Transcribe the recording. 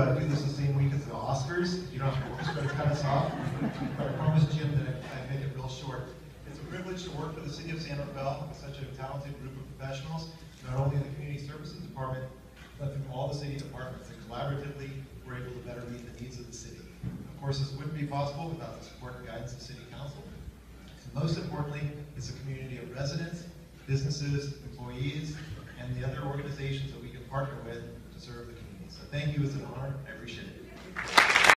do this the same week as the Oscars. You don't have to try to cut us off. But I promised Jim that I'd make it real short. It's a privilege to work for the City of San Rafael with such a talented group of professionals, not only in the Community Services Department, but through all the city departments. And collaboratively, we're able to better meet the needs of the city. Of course, this wouldn't be possible without the support and guidance of City Council. And most importantly, it's a community of residents, businesses, employees, and the other organizations that we can partner with to serve the community. So thank you, it's an honor, I appreciate it.